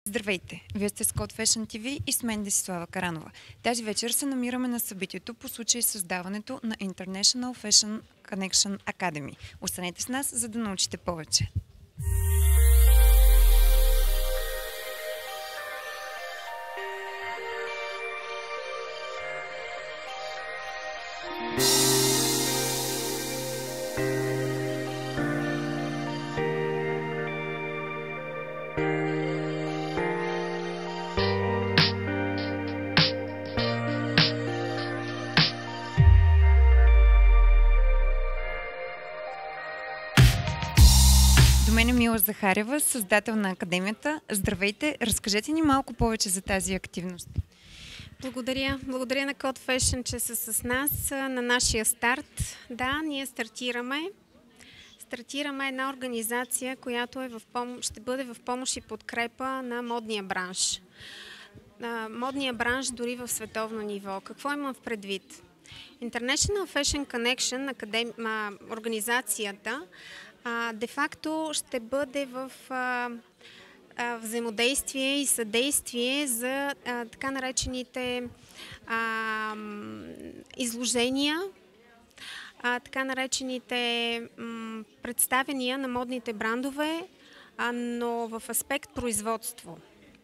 Здравейте! Вие сте с Code Fashion TV и с мен Десислава Каранова. Тази вечер се намираме на събитието по случай създаването на International Fashion Connection Academy. Останете с нас, за да научите повече. До мен е Мила Захарева, създател на Академията. Здравейте! Разкажете ни малко повече за тази активност. Благодаря. Благодаря на Code Fashion, че са с нас на нашия старт. Да, ние стартираме. Стартираме една организация, която ще бъде в помощ и подкрепа на модния бранш. Модния бранш дори в световно ниво. Какво имам в предвид? International Fashion Connection, организацията, де-факто ще бъде в взаимодействие и съдействие за така наречените изложения, така наречените представяния на модните брандове, но в аспект производство.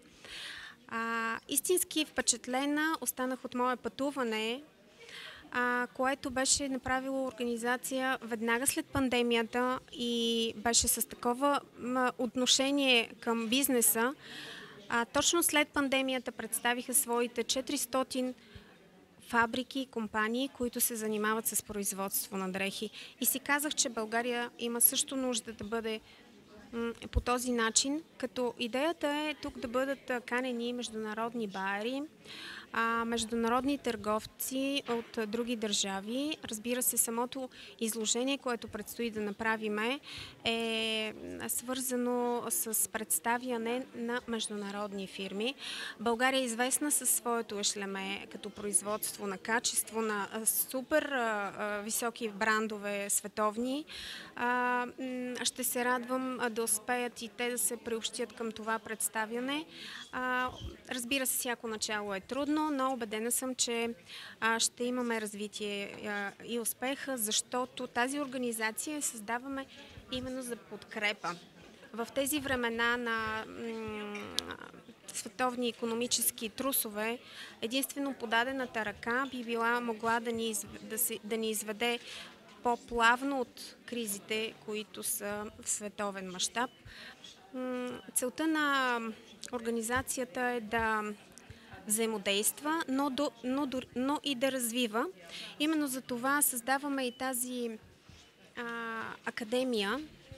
Истински впечатлена останах от мое пътуване, което беше направило организация веднага след пандемията и беше с такова отношение към бизнеса. Точно след пандемията представиха своите 400 фабрики и компании, които се занимават с производство на дрехи. И си казах, че България има също нужда да бъде по този начин, като идеята е тук да бъдат канени международни байери, международни търговци от други държави. Разбира се, самото изложение, което предстои да направим, е свързано с представяне на международни фирми. България е известна със своето ешлеме като производство на качество, на супер високи брандове световни. Ще се радвам да успеят и те да се приобщят към това представяне. Разбира се, всяко начало е трудно, но убедена съм, че ще имаме развитие и успеха, защото тази организация създаваме именно за подкрепа. В тези времена на световни икономически трусове, единствено подадената ръка би била могла да ни изведе по-плавно от кризите, които са в световен мащаб. Целта на организацията е да взаимодейства, но и да развива. Именно за това създаваме и тази академия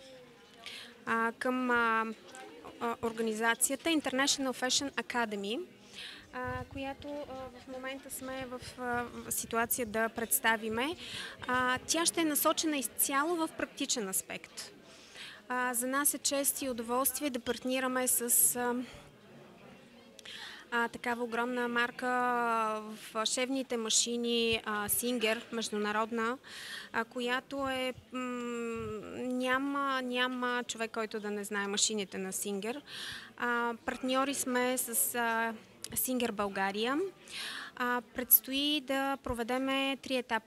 към организацията International Fashion Academy, която в момента сме в ситуация да представиме. Тя ще е насочена изцяло в практичен аспект. За нас е чест и удоволствие да партнираме с такава огромна марка в шевните машини Singer, международна, която е... Няма човек, който да не знае машините на Singer. Партньори сме с Singer България. Предстои да проведеме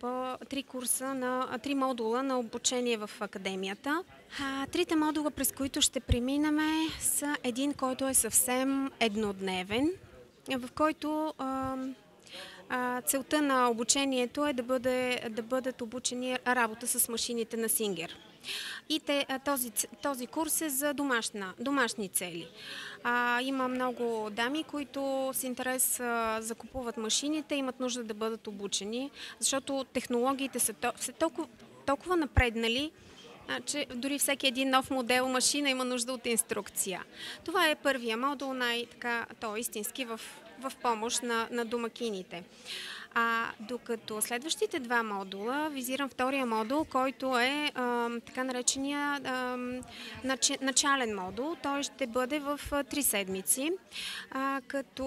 3 модула на обучение в академията. Трите модула, през които ще преминаме, са един, който е съвсем еднодневен, в който целта на обучението е да бъдат обучени работа с машините на Singer. И този курс е за домашни цели. Има много дами, които с интерес закупуват машините, имат нужда да бъдат обучени, защото технологиите са толкова напреднали, че дори всеки един нов модел машина има нужда от инструкция. Това е първия модул, той е истински в помощ на домакините. Докато следващите два модула, визирам втория модул, който е така наречения начален модул. Той ще бъде в 3 седмици, като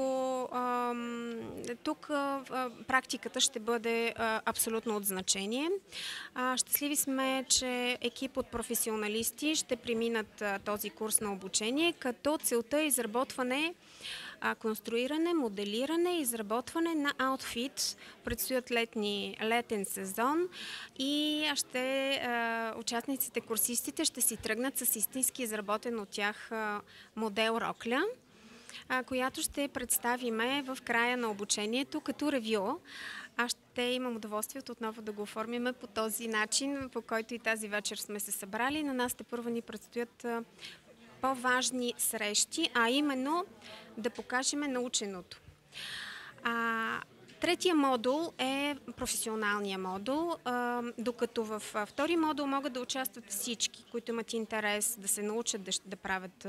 тук практиката ще бъде абсолютно от значение. Щастливи сме, че екип от професионалисти ще преминат този курс на обучение, като целта е изработване, конструиране, моделиране, изработване на аутфит. Предстоят летен сезон и участниците, курсистите ще си тръгнат с истински изработен от тях модел рокля, която ще представиме в края на обучението като ревю. Аз ще имам удоволствие отново да го оформиме по този начин, по който и тази вечер сме се събрали. На нас тепърва ни предстоят по-важни срещи, а именно да покажем наученото. Третия модул е професионалния модул, докато във втори модул могат да участват всички, които имат интерес да се научат да правят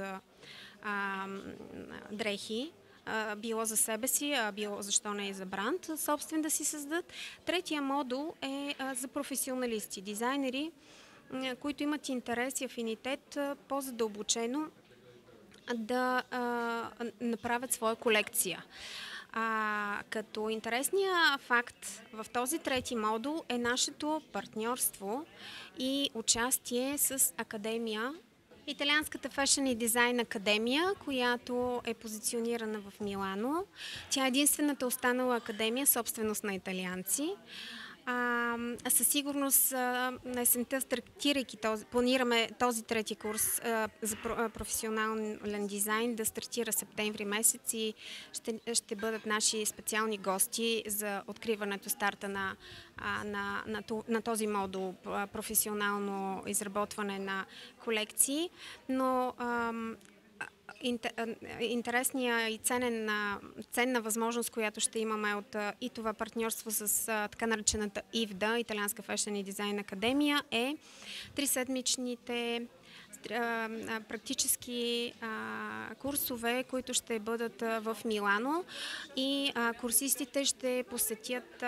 дрехи, било за себе си, било защо не и за бранд, собствен да си създадат. Третия модул е за професионалисти, дизайнери, които имат интерес и афинитет по-задълбочено да направят своя колекция. Като интересния факт в този трети модул е нашето партньорство и участие с академия, Италианската фешън и дизайн академия, която е позиционирана в Милано. Тя е единствената останала академия, собственост на италианци. Със сигурност на есента, планираме този трети курс за професионален дизайн да стартира септември месец и ще бъдат наши специални гости за откриването старта на този модул професионално изработване на колекции. Но интересния и ценна възможност, която ще имаме от и това партньорство с така наречената ИФДА, Италианска фешън и дизайн академия, е 3-седмичните практически курсове, които ще бъдат в Милано и курсистите ще посетят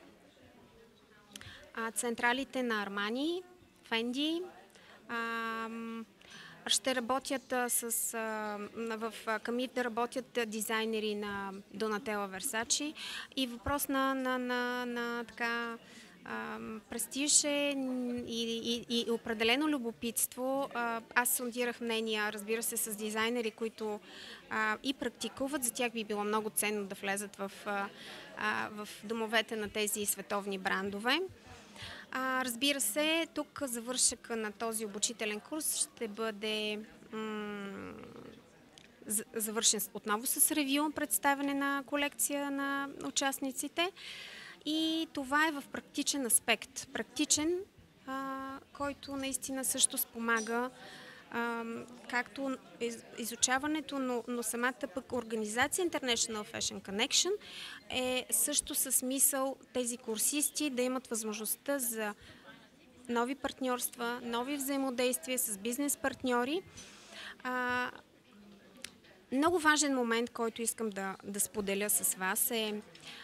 централите на Армани, Фенди, ще работят в Камит да работят дизайнери на Донателла Версачи и въпрос на така престиж и определено любопитство. Аз сондирах мнения, разбира се, с дизайнери, които и практикуват. За тях би било много ценно да влезат в домовете на тези световни брандове. Разбира се, тук завършъка на този обучителен курс ще бъде завършен отново с ревю, представяне на колекция на участниците. И това е в практичен аспект. Практичен, който наистина също спомага както изучаването, но самата пък организация International Fashion Connection е също със смисъл тези курсисти да имат възможността за нови партньорства, нови взаимодействия с бизнес партньори. Много важен момент, който искам да споделя с вас е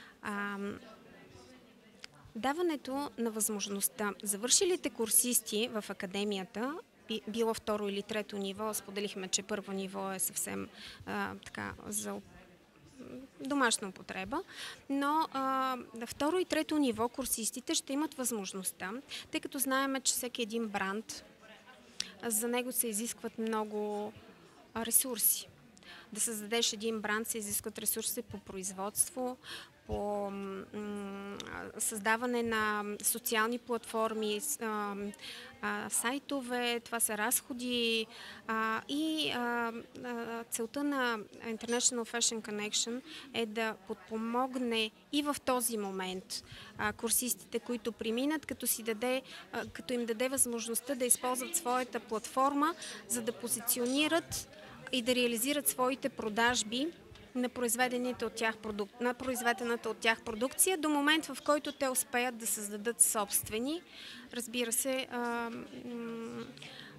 даването на възможността завършилите курсисти в академията, било второ или трето ниво, споделихме, че първо ниво е съвсем така за домашна употреба, но на второ и трето ниво курсистите ще имат възможността, тъй като знаем, че всеки един бранд, за него се изискват много ресурси. Да създадеш един бранд се изискват ресурси по производство, по създаване на социални платформи, сайтове, това са разходи и целта на International Fashion Connection е да подпомогне и в този момент курсистите, които преминат, като им даде възможността да използват своята платформа, за да позиционират и да реализират своите продажби на произведената от тях продукция до момент, в който те успеят да създадат собствени. Разбира се,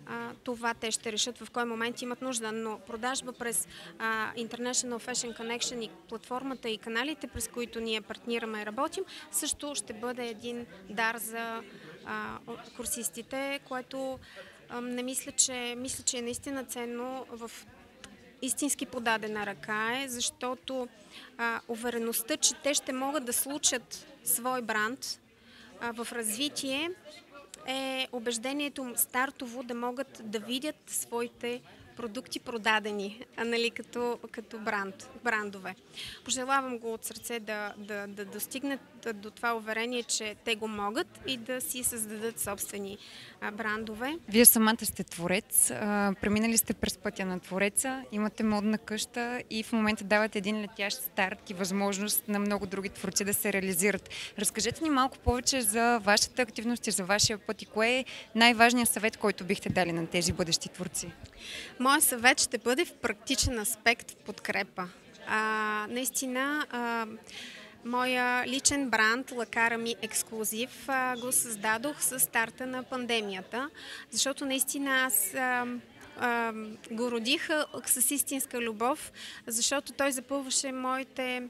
това те ще решат в кой момент имат нужда. Но продажба през International Fashion Connection и платформата и каналите, през които ние партнираме и работим, също ще бъде един дар за курсистите, което не мисля, че е наистина ценно в истински подадена ръка защото увереността, че те ще могат да случат свой бранд в развитие е убеждението стартово да могат да видят своите продукти продадени, като брандове. Пожелавам го от сърце да достигнат до това уверение, че те го могат и да си създадат собствени брандове. Вие самата сте творец, преминали сте през пътя на твореца, имате модна къща и в момента давате един летящ старт и възможност на много други творци да се реализират. Разкажете ни малко повече за вашата активност и за вашия път и кое е най-важният съвет, който бихте дали на тези бъдещи творци? Моят съвет ще бъде в практичен аспект в подкрепа. Наистина, моя личен бранд Лакарами Ексклузив го създадох с старта на пандемията, защото наистина аз го родих с истинска любов, защото той запълваше моята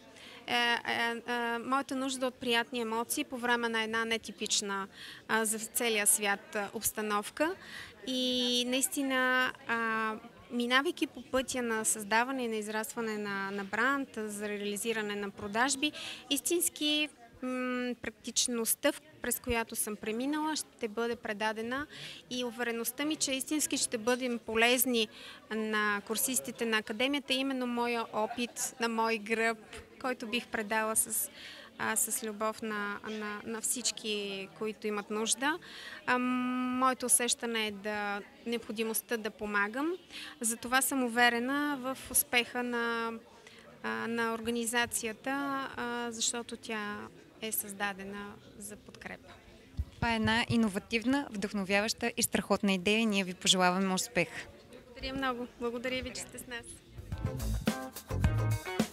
нужда от приятни емоции по време на една нетипична за целия свят обстановка. И наистина, минавайки по пътя на създаване и на израстване на бранд, за реализиране на продажби, истински практичността, през която съм преминала, ще бъде предадена и увереността ми, че истински ще бъдем полезни на курсистите на академията, именно моя опит на мой гръб, който бих предала с любов на всички, които имат нужда. Моето усещане е необходимостта да помагам. Затова съм уверена в успеха на организацията, защото тя е създадена за подкрепа. Това е една иновативна, вдъхновяваща и страхотна идея и ние ви пожелаваме успех. Благодаря много. Благодаря ви, че сте с нас.